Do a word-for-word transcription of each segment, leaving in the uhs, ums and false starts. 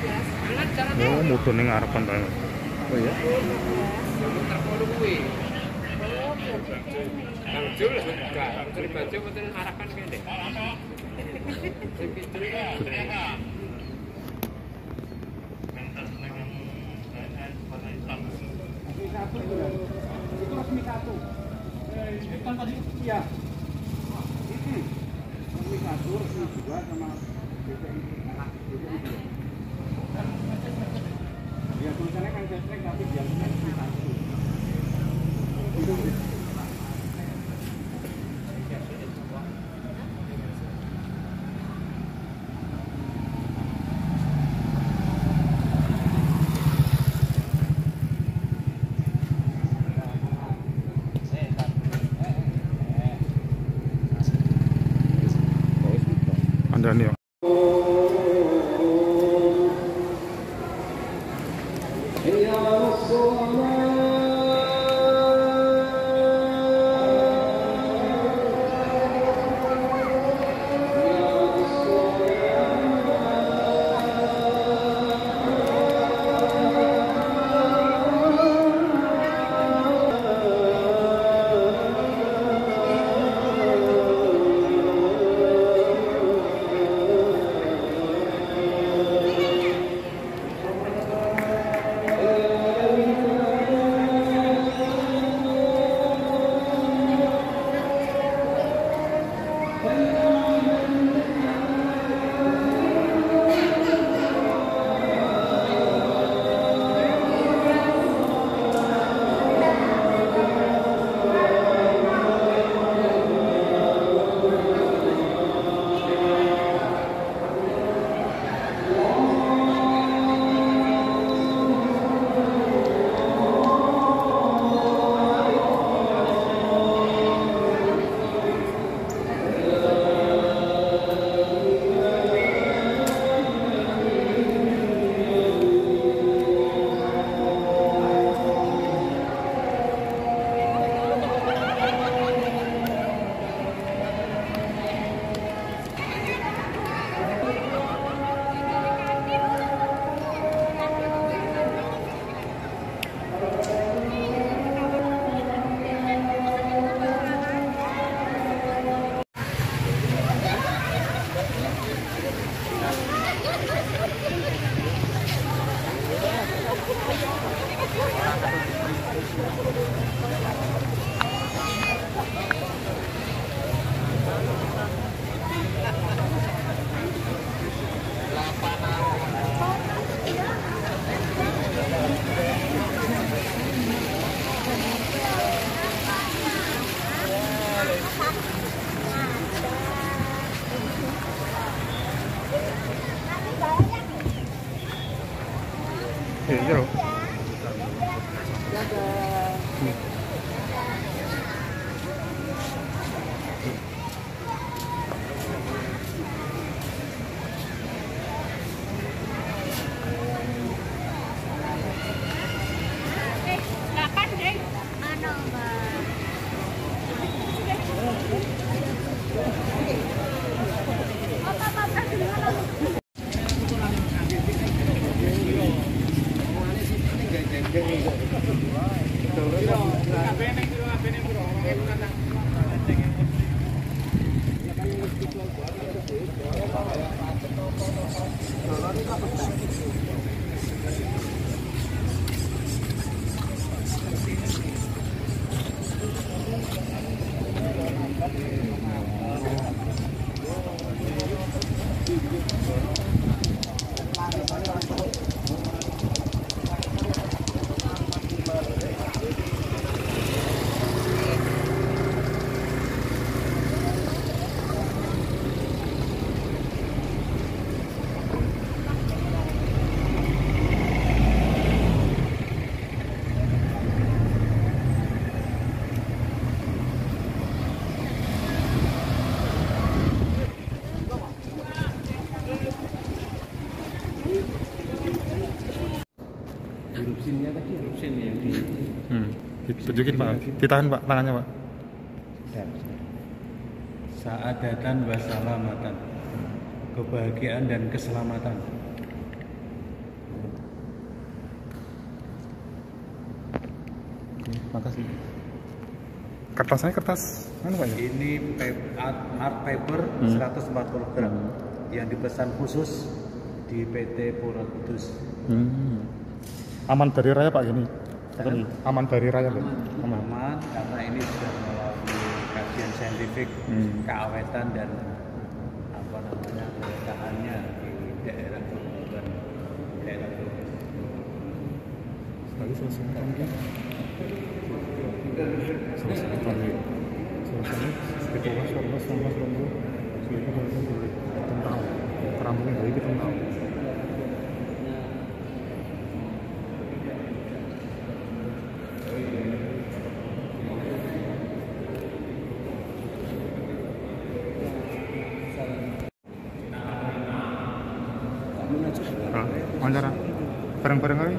Oh, mudune ngarepan ta. Oh ya. Itu resmi satu. Kan tadi iya. Resmi satu, resmi dua sama B P I. Ya tulisannya kan cetek tapi biasanya resmi satu. Itu andane yo. Iya. Erupsinya tadi erupsi yang di Hmm. Ditunjukin Pak. Ditahan Pak tangannya Pak. Sa'adatan wa salamatan. Kebahagiaan dan keselamatan. Makasih. Kertasnya kertas mana Pak ya? Ini pap- art, art paper Hmm. seratus empat puluh gram Hmm. yang dipesan khusus di P T Pura Kudus. Hmm. Aman dari raya Pak ini? Atau Hmm. aman dari raya Pak? Aman. Aman karena ini sudah melalui kajian saintifik, Hmm. keawetan dan apa namanya bertahannya di daerah perbukitan daerah perbukitan. Lalu selesai kami selesai kami selesai sekitar sebelas, dua belas, enam belas, dua puluh sekitar dua puluh tentang kerambungnya dari kita tahu. Ah, wawancara bareng-bareng kali.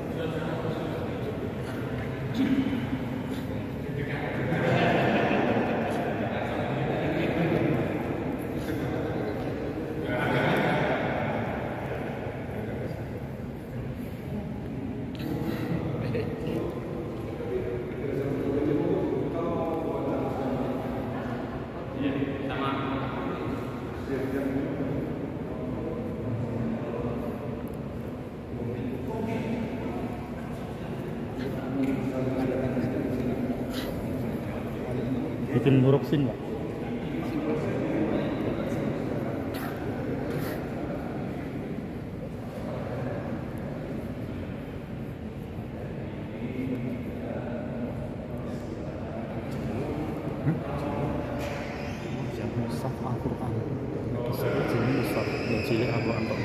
Bikin buruk sin Pak. Musaf Al-Quran. Disebut jenis Musaf. Ya cilik Al-Quran Pak.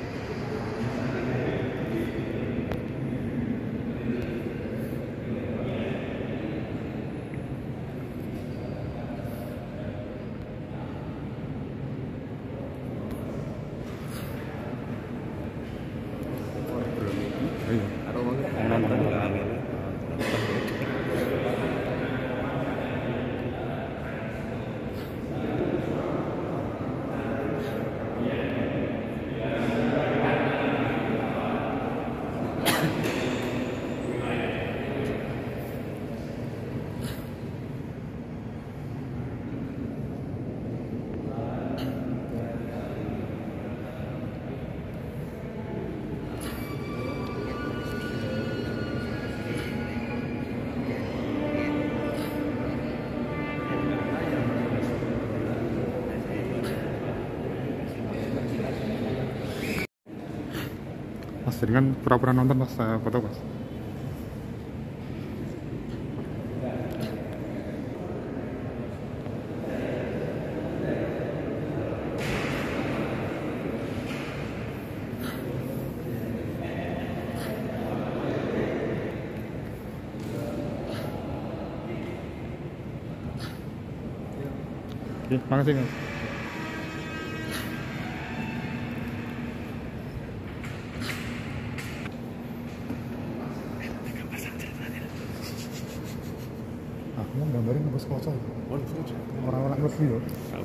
Iya. Mas dengan pura-pura nonton pas saya foto Mas. Oke, makasih Mas. Aku mau gambarin bos kocok. Orang-orang ngerti loh.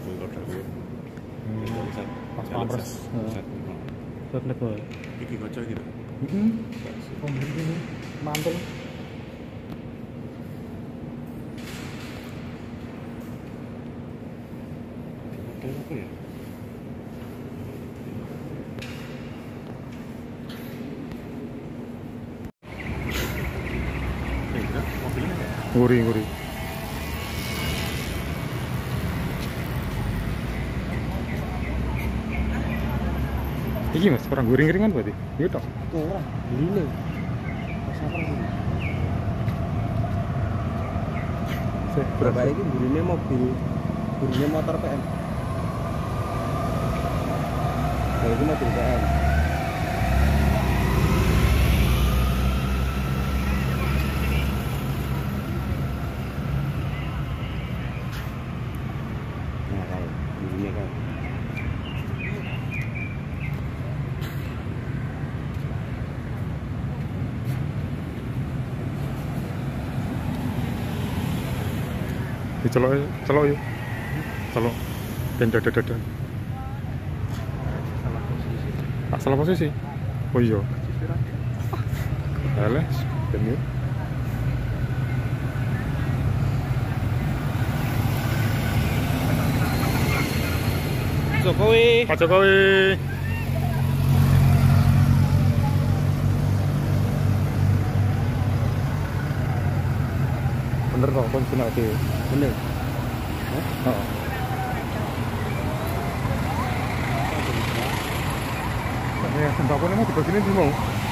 Pas pampres. Set nego. Iki kocok gitu. Heeh. Oh, ini mantul. Apa ya? Nguri, nguri. Iki Mas, orang guring-guringan berarti. Iya toh. Itu orang gurine. Siapa ini? Berapa ini gurine mobil, gurine motor P M. Kalau itu mobil P M. Nah, kalau gurine kan. Dicelok, celok yuk. Celok. Dan dada-dada. Tak salah posisi. Oh iya. Alah, bener. Jokowi. Pak Jokowi. Bener kok, konsumsi nanti. Bener. Oh. Ya, sembako ini mau dibagi ini mau.